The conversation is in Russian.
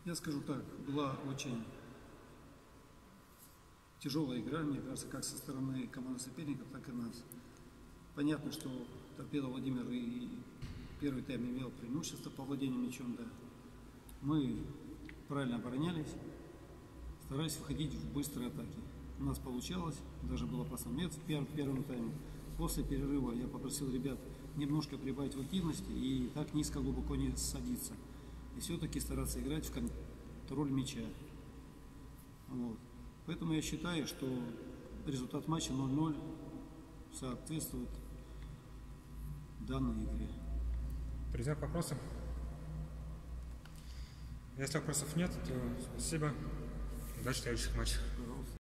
Я скажу так, была очень тяжелая игра, мне кажется, как со стороны команды соперников, так и нас. Понятно, что Торпедо Владимир и первый тайм имел преимущество по владению мячом, да. Мы правильно оборонялись, старались выходить в быстрые атаки. У нас получалось, даже был опасный момент в первом тайме. После перерыва я попросил ребят немножко прибавить в активности и так низко глубоко не садиться. И все-таки стараться играть в контроль мяча. Вот. Поэтому я считаю, что результат матча 0-0 соответствует данной игре. Перейдем к вопросам. Если вопросов нет, то спасибо. Удачи в следующих матчах.